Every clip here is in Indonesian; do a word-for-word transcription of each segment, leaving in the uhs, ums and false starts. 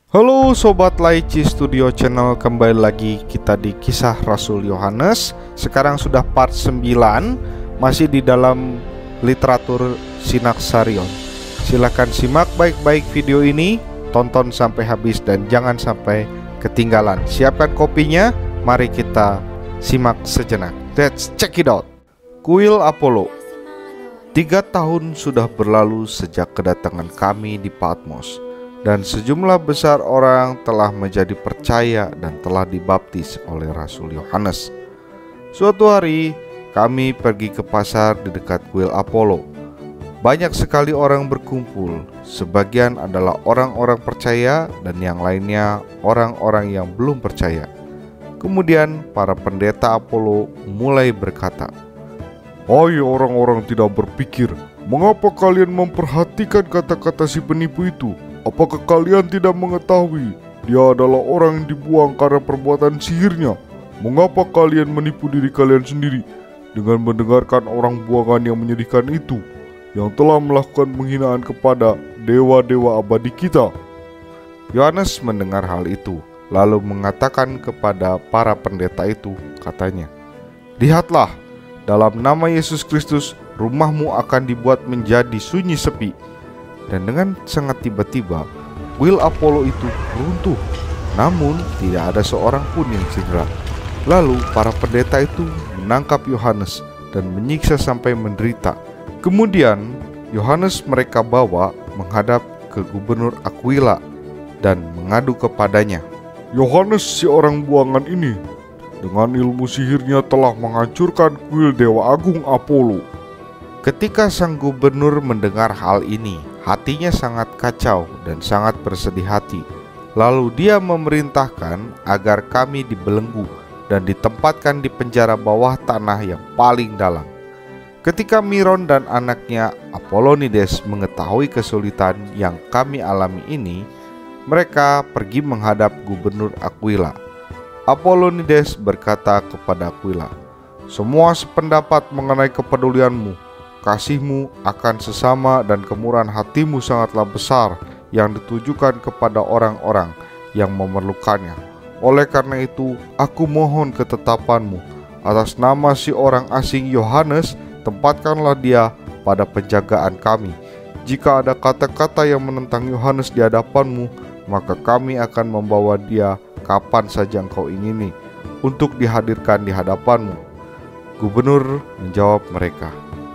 Halo Sobat Laici Studio Channel, kembali lagi kita di kisah Rasul Yohanes. Sekarang sudah part sembilan, masih di dalam literatur Sinaksarion. Silahkan simak baik-baik video ini, tonton sampai habis dan jangan sampai ketinggalan. Siapkan kopinya, mari kita simak sejenak. Let's check it out. Kuil Apollo. Tiga tahun sudah berlalu sejak kedatangan kami di Patmos, dan sejumlah besar orang telah menjadi percaya dan telah dibaptis oleh Rasul Yohanes. Suatu hari kami pergi ke pasar di dekat kuil Apollo. Banyak sekali orang berkumpul. Sebagian adalah orang-orang percaya dan yang lainnya orang-orang yang belum percaya. Kemudian para pendeta Apollo mulai berkata, "Hai orang-orang tidak berpikir, mengapa kalian memperhatikan kata-kata si penipu itu? Apakah kalian tidak mengetahui dia adalah orang yang dibuang karena perbuatan sihirnya? Mengapa kalian menipu diri kalian sendiri dengan mendengarkan orang buangan yang menyedihkan itu, yang telah melakukan penghinaan kepada dewa-dewa abadi kita?" Yohanes mendengar hal itu, lalu mengatakan kepada para pendeta itu, katanya, "Lihatlah, dalam nama Yesus Kristus, rumahmu akan dibuat menjadi sunyi sepi." Dan dengan sangat tiba-tiba kuil Apollo itu runtuh, namun tidak ada seorang pun yang cedera. Lalu para pendeta itu menangkap Yohanes dan menyiksa sampai menderita. Kemudian Yohanes mereka bawa menghadap ke gubernur Aquila dan mengadu kepadanya, "Yohanes si orang buangan ini dengan ilmu sihirnya telah menghancurkan kuil Dewa Agung Apollo." Ketika sang gubernur mendengar hal ini, hatinya sangat kacau dan sangat bersedih hati. Lalu dia memerintahkan agar kami dibelenggu dan ditempatkan di penjara bawah tanah yang paling dalam. Ketika Miron dan anaknya Apollonides mengetahui kesulitan yang kami alami ini, mereka pergi menghadap gubernur Aquila. Apollonides berkata kepada Aquila, "Semua sependapat mengenai kepedulianmu, kasihmu akan sesama dan kemurahan hatimu sangatlah besar yang ditujukan kepada orang-orang yang memerlukannya. Oleh karena itu, aku mohon ketetapanmu atas nama si orang asing Yohanes, tempatkanlah dia pada penjagaan kami. Jika ada kata-kata yang menentang Yohanes di hadapanmu, maka kami akan membawa dia kapan saja engkau ingini untuk dihadirkan di hadapanmu." Gubernur menjawab mereka,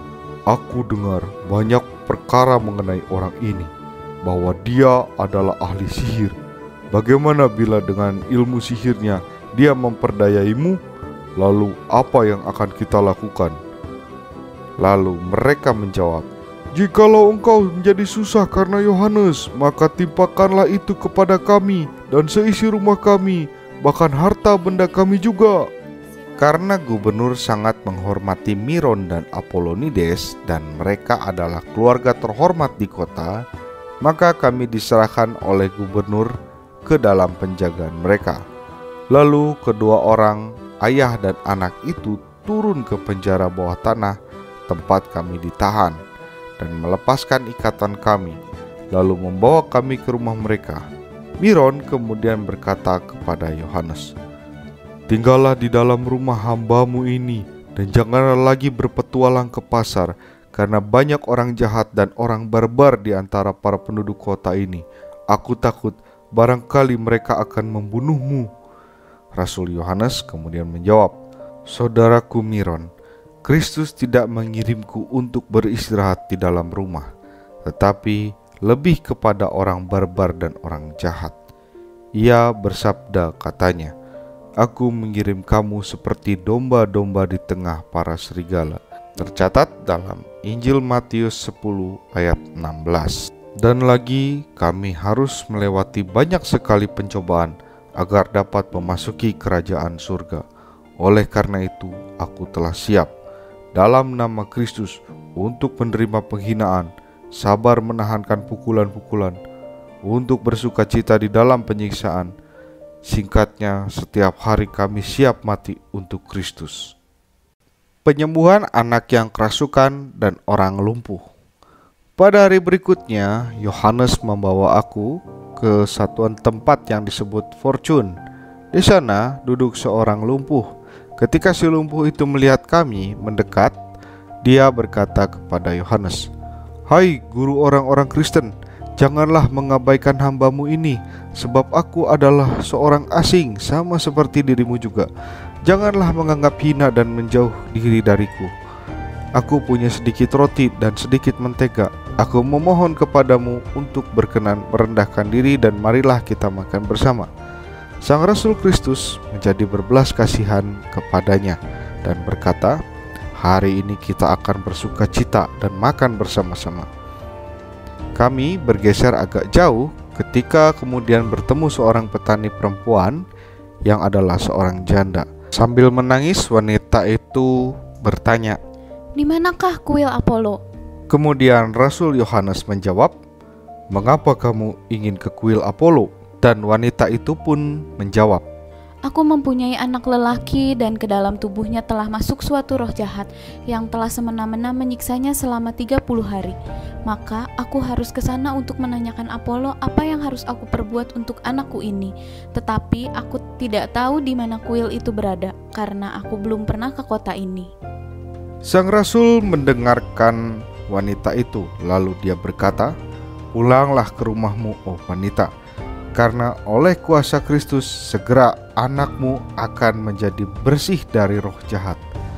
"Aku dengar banyak perkara mengenai orang ini, bahwa dia adalah ahli sihir. Bagaimana bila dengan ilmu sihirnya dia memperdayaimu? Lalu apa yang akan kita lakukan?" Lalu mereka menjawab, "Jikalau engkau menjadi susah karena Yohanes, maka timpakanlah itu kepada kami dan seisi rumah kami, bahkan harta benda kami juga." Karena gubernur sangat menghormati Miron dan Apollonides dan mereka adalah keluarga terhormat di kota, maka kami diserahkan oleh gubernur ke dalam penjagaan mereka. Lalu kedua orang, ayah dan anak itu, turun ke penjara bawah tanah tempat kami ditahan dan melepaskan ikatan kami, lalu membawa kami ke rumah mereka. Miron kemudian berkata kepada Yohanes, "Tinggallah di dalam rumah hambamu ini dan janganlah lagi berpetualang ke pasar, karena banyak orang jahat dan orang barbar di antara para penduduk kota ini. Aku takut barangkali mereka akan membunuhmu." Rasul Yohanes kemudian menjawab, "Saudaraku Miron, Kristus tidak mengirimku untuk beristirahat di dalam rumah, tetapi lebih kepada orang barbar dan orang jahat. Ia bersabda katanya, Aku mengirim kamu seperti domba-domba di tengah para serigala." Tercatat dalam Injil Matius sepuluh ayat enam belas. Dan lagi kami harus melewati banyak sekali pencobaan agar dapat memasuki kerajaan surga. Oleh karena itu aku telah siap dalam nama Kristus untuk menerima penghinaan, sabar menahankan pukulan-pukulan, untuk bersukacita di dalam penyiksaan. Singkatnya, setiap hari kami siap mati untuk Kristus. Penyembuhan anak yang kerasukan dan orang lumpuh. Pada hari berikutnya, Yohanes membawa aku ke ke satuan tempat yang disebut Fortune. Di sana duduk seorang lumpuh. Ketika si lumpuh itu melihat kami mendekat, dia berkata kepada Yohanes, "Hai guru orang-orang Kristen, janganlah mengabaikan hambamu ini, sebab aku adalah seorang asing sama seperti dirimu juga. Janganlah menganggap hina dan menjauh diri dariku. Aku punya sedikit roti dan sedikit mentega. Aku memohon kepadamu untuk berkenan merendahkan diri dan marilah kita makan bersama." Sang Rasul Kristus menjadi berbelas kasihan kepadanya dan berkata, "Hari ini kita akan bersuka cita dan makan bersama-sama." Kami bergeser agak jauh ketika kemudian bertemu seorang petani perempuan yang adalah seorang janda. Sambil menangis, wanita itu bertanya, "Di manakah kuil Apollo?" Kemudian Rasul Yohanes menjawab, "Mengapa kamu ingin ke kuil Apollo?" Dan wanita itu pun menjawab, "Aku mempunyai anak lelaki dan ke dalam tubuhnya telah masuk suatu roh jahat yang telah semena-mena menyiksanya selama tiga puluh hari. Maka aku harus ke sana untuk menanyakan Apollo apa yang harus aku perbuat untuk anakku ini. Tetapi aku tidak tahu di mana kuil itu berada, karena aku belum pernah ke kota ini." Sang Rasul mendengarkan wanita itu, lalu dia berkata, "Pulanglah ke rumahmu, oh wanita, karena oleh kuasa Kristus segera anakmu akan menjadi bersih dari roh jahat."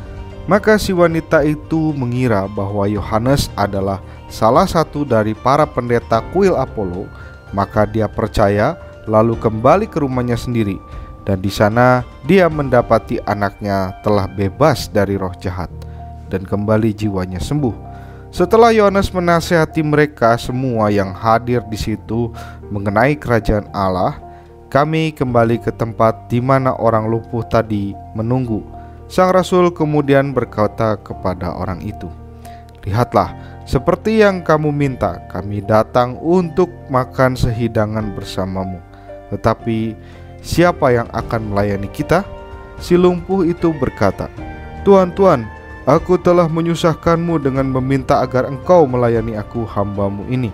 Maka si wanita itu mengira bahwa Yohanes adalah salah satu dari para pendeta kuil Apollo, maka dia percaya lalu kembali ke rumahnya sendiri, dan di sana dia mendapati anaknya telah bebas dari roh jahat dan kembali jiwanya sembuh. Setelah Yohanes menasihati mereka semua yang hadir di situ mengenai kerajaan Allah, kami kembali ke tempat di mana orang lumpuh tadi menunggu. Sang Rasul kemudian berkata kepada orang itu, "Lihatlah, seperti yang kamu minta, kami datang untuk makan sehidangan bersamamu. Tetapi siapa yang akan melayani kita?" Si lumpuh itu berkata, "Tuan, Tuan, aku telah menyusahkanmu dengan meminta agar engkau melayani aku hambamu ini."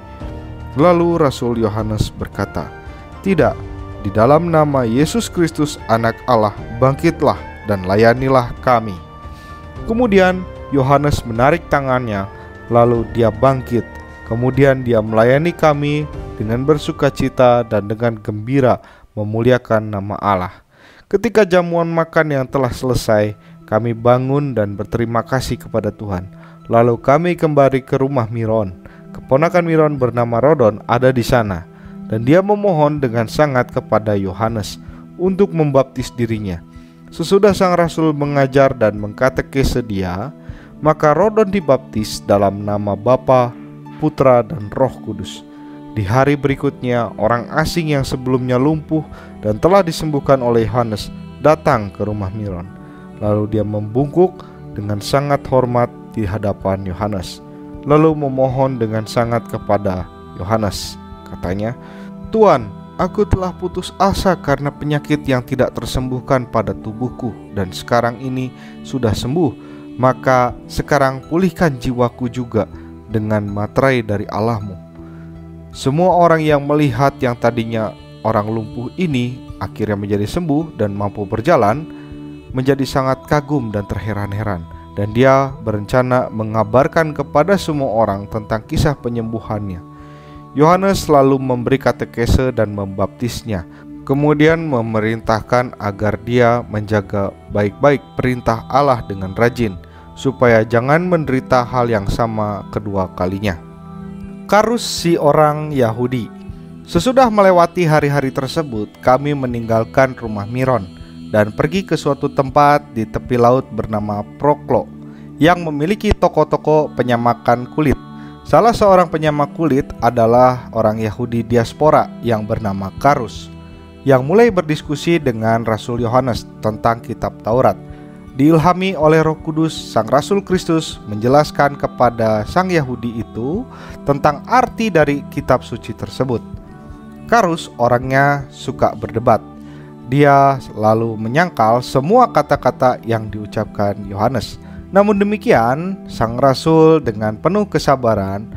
Lalu Rasul Yohanes berkata, "Tidak, di dalam nama Yesus Kristus anak Allah, bangkitlah dan layanilah kami." Kemudian Yohanes menarik tangannya, lalu dia bangkit. Kemudian dia melayani kami dengan bersukacita dan dengan gembira memuliakan nama Allah. Ketika jamuan makan yang telah selesai, kami bangun dan berterima kasih kepada Tuhan. Lalu kami kembali ke rumah Miron. Keponakan Miron bernama Rodon ada di sana, dan dia memohon dengan sangat kepada Yohanes untuk membaptis dirinya. Sesudah sang rasul mengajar dan mengkatekese dia, maka Rodon dibaptis dalam nama Bapa, Putra, dan Roh Kudus. Di hari berikutnya, orang asing yang sebelumnya lumpuh dan telah disembuhkan oleh Yohanes datang ke rumah Miron. Lalu dia membungkuk dengan sangat hormat di hadapan Yohanes, lalu memohon dengan sangat kepada Yohanes. Katanya, "Tuan, aku telah putus asa karena penyakit yang tidak tersembuhkan pada tubuhku, dan sekarang ini sudah sembuh. Maka sekarang pulihkan jiwaku juga dengan materai dari Allahmu." Semua orang yang melihat yang tadinya orang lumpuh ini akhirnya menjadi sembuh dan mampu berjalan menjadi sangat kagum dan terheran-heran, dan dia berencana mengabarkan kepada semua orang tentang kisah penyembuhannya. Yohanes lalu memberi katekese dan membaptisnya, kemudian memerintahkan agar dia menjaga baik-baik perintah Allah dengan rajin, supaya jangan menderita hal yang sama kedua kalinya. Karus si orang Yahudi. Sesudah melewati hari-hari tersebut, kami meninggalkan rumah Miron dan pergi ke suatu tempat di tepi laut bernama Proklo yang memiliki toko-toko penyamakan kulit. Salah seorang penyamak kulit adalah orang Yahudi diaspora yang bernama Karus, yang mulai berdiskusi dengan Rasul Yohanes tentang kitab Taurat. Diilhami oleh Roh Kudus, Sang Rasul Kristus menjelaskan kepada sang Yahudi itu tentang arti dari kitab suci tersebut. Karus orangnya suka berdebat. Dia lalu menyangkal semua kata-kata yang diucapkan Yohanes. Namun demikian, sang rasul dengan penuh kesabaran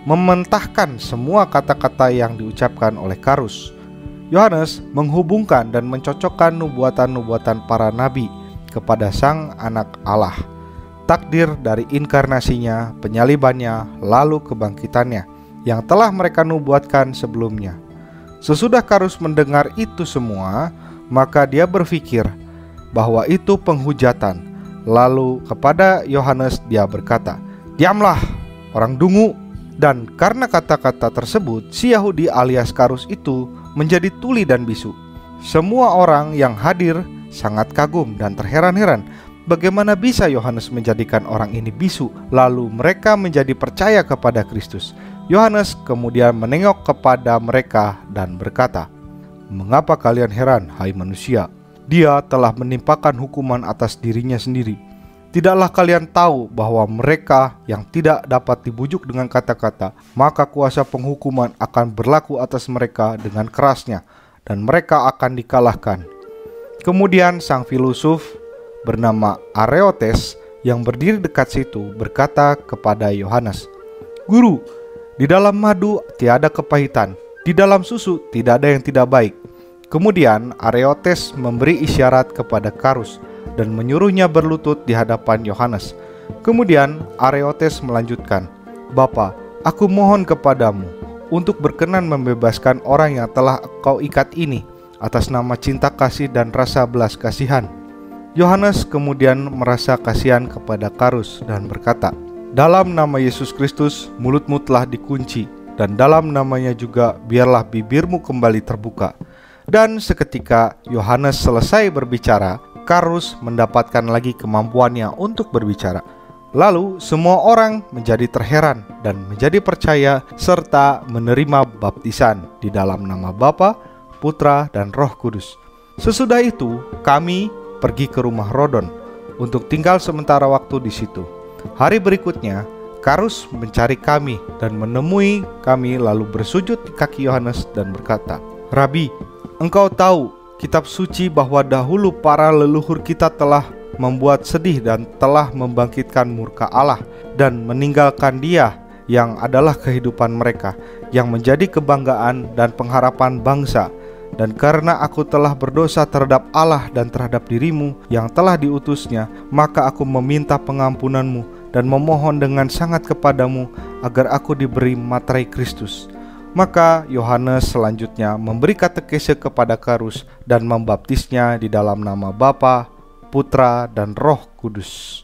mementahkan semua kata-kata yang diucapkan oleh Karus. Yohanes menghubungkan dan mencocokkan nubuatan-nubuatan para nabi kepada Sang Anak Allah, takdir dari inkarnasinya, penyalibannya, lalu kebangkitannya yang telah mereka nubuatkan sebelumnya. Sesudah Karus mendengar itu semua, maka dia berpikir bahwa itu penghujatan. Lalu kepada Yohanes dia berkata, "Diamlah, orang dungu." Dan karena kata-kata tersebut, si Yahudi alias Karus itu menjadi tuli dan bisu. Semua orang yang hadir sangat kagum dan terheran-heran, bagaimana bisa Yohanes menjadikan orang ini bisu, lalu mereka menjadi percaya kepada Kristus. Yohanes kemudian menengok kepada mereka dan berkata, "Mengapa kalian heran, hai manusia? Dia telah menimpakan hukuman atas dirinya sendiri. Tidaklah kalian tahu bahwa mereka yang tidak dapat dibujuk dengan kata-kata, maka kuasa penghukuman akan berlaku atas mereka dengan kerasnya, dan mereka akan dikalahkan." Kemudian sang filosof bernama Areotes yang berdiri dekat situ berkata kepada Yohanes, "Guru, di dalam madu tiada kepahitan, di dalam susu tidak ada yang tidak baik." Kemudian Areotes memberi isyarat kepada Karus dan menyuruhnya berlutut di hadapan Yohanes. Kemudian Areotes melanjutkan, "Bapa, aku mohon kepadamu untuk berkenan membebaskan orang yang telah kau ikat ini atas nama cinta kasih dan rasa belas kasihan." Yohanes kemudian merasa kasihan kepada Karus dan berkata, "Dalam nama Yesus Kristus mulutmu telah dikunci, dan dalam namanya juga biarlah bibirmu kembali terbuka." Dan seketika Yohanes selesai berbicara, Karus mendapatkan lagi kemampuannya untuk berbicara. Lalu semua orang menjadi terheran dan menjadi percaya serta menerima baptisan di dalam nama Bapa, Putra, dan Roh Kudus. Sesudah itu kami pergi ke rumah Rodon untuk tinggal sementara waktu di situ. Hari berikutnya Karus mencari kami dan menemui kami, lalu bersujud di kaki Yohanes dan berkata, "Rabi, engkau tahu kitab suci bahwa dahulu para leluhur kita telah membuat sedih dan telah membangkitkan murka Allah dan meninggalkan Dia yang adalah kehidupan mereka, yang menjadi kebanggaan dan pengharapan bangsa. Dan karena aku telah berdosa terhadap Allah dan terhadap dirimu yang telah diutusnya, maka aku meminta pengampunanmu dan memohon dengan sangat kepadamu agar aku diberi materai Kristus." Maka Yohanes selanjutnya memberi katekese kepada Karus dan membaptisnya di dalam nama Bapa, Putra, dan Roh Kudus.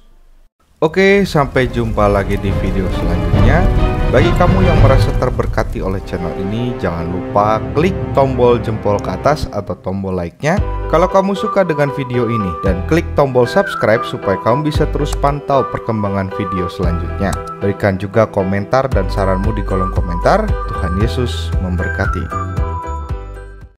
Oke, sampai jumpa lagi di video selanjutnya. Bagi kamu yang merasa terberkati oleh channel ini, jangan lupa klik tombol jempol ke atas atau tombol like-nya kalau kamu suka dengan video ini, dan klik tombol subscribe supaya kamu bisa terus pantau perkembangan video selanjutnya. Berikan juga komentar dan saranmu di kolom komentar. Tuhan Yesus memberkati.